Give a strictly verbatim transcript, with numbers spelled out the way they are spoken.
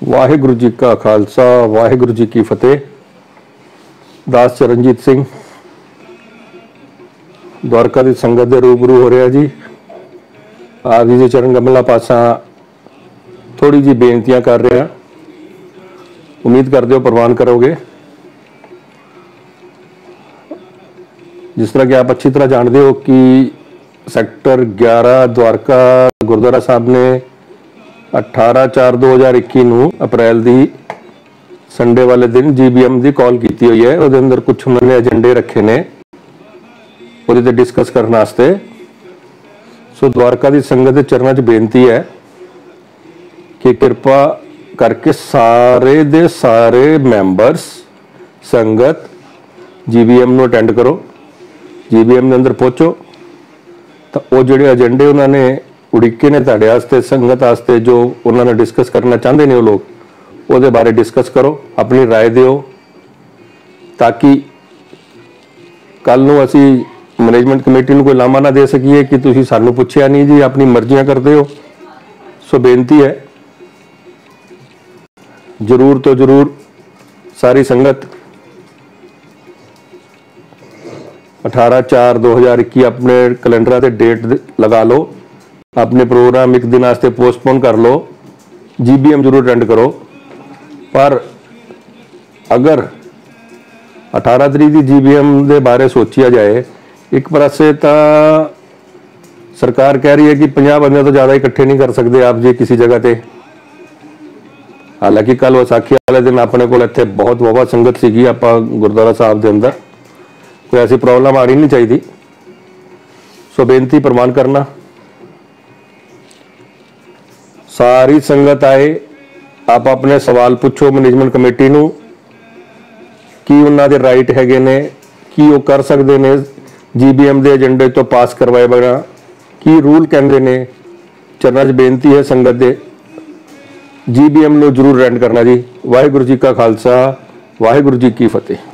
वाहिगुरु जी का खालसा वाहिगुरु जी की फतेह। दास चरणजीत सिंह द्वारका की संगत दे रूबरू हो रहा जी। आप जी चरण कमला पासा थोड़ी जी बेनतियां कर रहा, उम्मीद करते हो प्रवान करोगे। जिस तरह कि आप अच्छी तरह जानते हो कि सैक्टर ग्यारह द्वारका गुरुद्वारा साहब ने अठारह चार दो हज़ार इक्की नू अप्रैल की संडे वाले दिन जी बी एम की कॉल की हुई है। वो अंदर कुछ उन्होंने एजेंडे रखे ने वो डिस्कस करने वास्ते। सो द्वारका की संगत के चरणों च बेनती है कि कृपा करके सारे दे सारे मैंबरस संगत जी बी एम अटेंड करो, जी बी एम के अंदर पहुँचो। तो वो जोड़े एजेंडे उन्होंने उड़ीके ने तुहाडे वास्ते संगत वास्ते जो उन्होंने डिस्कस करना चाहते हैं वो लोग वो बारे डिस्कस करो, अपनी राय दिओ, ताकि कल नूं असी मैनेजमेंट कमेटी को कोई लामा ना दे सकीए कि तुसीं सानू पुछया नहीं जी, अपनी मर्जियां करते हो। सो बेनती है जरूर तो जरूर सारी संगत अठारह चार दो हज़ार इक्की अपने कैलेंडर से डेट लगा लो, अपने प्रोग्राम एक दिन वास्ते पोस्टपोन कर लो, जी बी एम जरूर अटेंड करो। पर अगर अठारह तरीक की जी बी एम के बारे सोचिया जाए, एक पासे तो सरकार कह रही है कि पचास बंदे तो ज़्यादा इकट्ठे नहीं कर सकते आप जी किसी जगह पे। हालांकि कल विसाखी वाले दिन अपने को इतने बहुत वावा संगत सी, आप गुरुद्वारा साहब के अंदर कोई ऐसी प्रॉब्लम आनी नहीं चाहिए। सो बेनती प्रवान करना, सारी संगत आए, आप अपने सवाल पूछो मैनेजमेंट कमेटी नूं कि उन्हां दे राइट हैगे ने, कि वो कर सकते ने जी बी एम के एजेंडे तो पास करवाए बिना, की रूल कहते ने। चरणों च बेनती है संगत दे जी बी एम नूं जरूर अटेंड करना जी। वाहिगुरु जी का खालसा वाहिगुरु जी की फतेह।